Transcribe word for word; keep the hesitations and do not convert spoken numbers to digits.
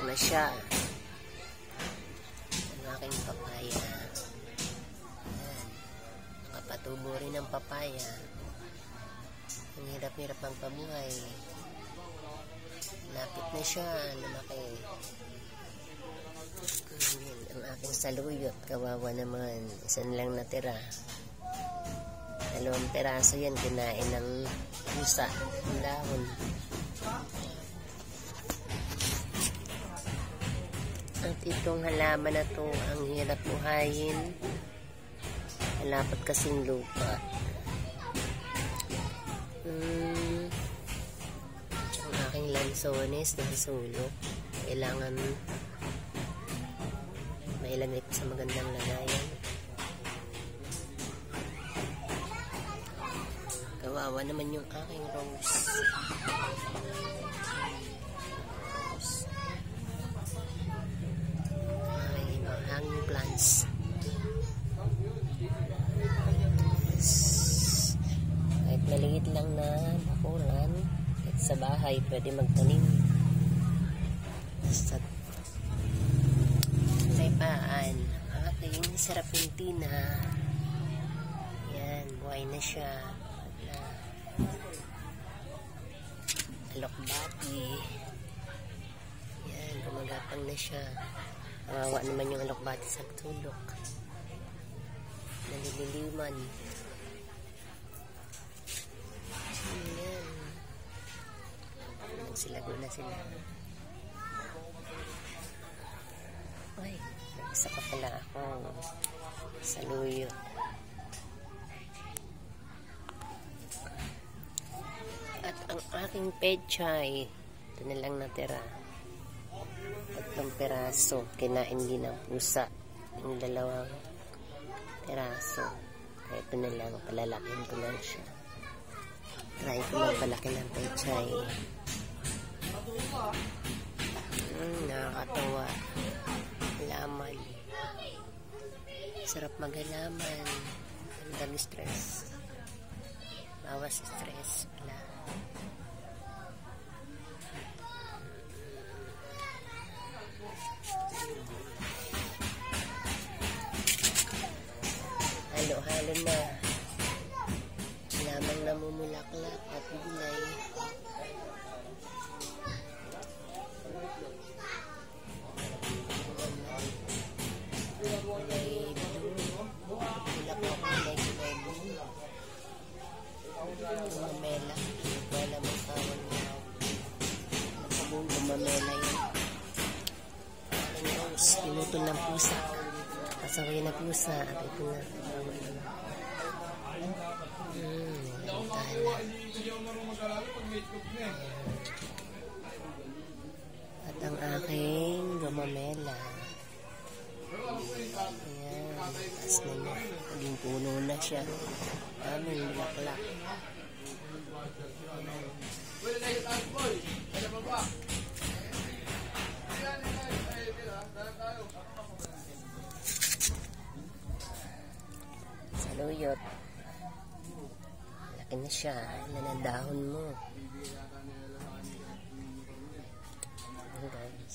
na siya. Ang aking papaya. Ayan. Nakapatubo rin ang papaya. Ang hirap-hirap ang pabuhay. Lapit na siya. Lumaki. Ayan. Ang aking saluyot. Kawawa naman. Isa lang natira. Dalawang peraso yan. Kinain ng pusa. Ang dahon. At itong halaman na to, ang hirap buhayin. Malapat kasing lupa. Hmm. Ang aking lansones na sulok. Kailangan mailagay ko sa magandang lagayan. Kawawa naman yung aking rose. Hanging plants. Kahit maliit lang na bakuran, kahit sa bahay pwede magtanim. Sa taypaan, ang aking serapintina. Yan, buhay na siya. Alokbati. Yan, gumagapang na siya. Kawawa naman yung alokbati sa tulok. Nalililiman. Ayan. Nagsilago na sila. Ay, isa pa pala ako. Saluyot. At ang aking pechay, ito na lang natira. Tatlong peraso, kinain din ng pusa. Yung dalawang peraso. Kaya ito na lang, palalakin ko lang siya. Try ko lang palaki ng pechay. Hmm, nakakatawa. Laman. Sarap maghalaman. Ang dami stress. Bawas stress. Wala. Halo-halo na. Lamang namumulaklak at gulay. Gulay blue. Bulaklak gulay gulay blue. Gumamela. Wala mong tawag niya. Nakabong gumamela yun. Ang rose. Pinutol ng pusa. Kasaway na pusa. At ito na. Hmm, tala. At ang aking gumamela. Ayan, taas na niya. Naging puno na siya. Daming bulaklak. Saluyot. Laki na siya. Ilan ang dahon mo. Okay.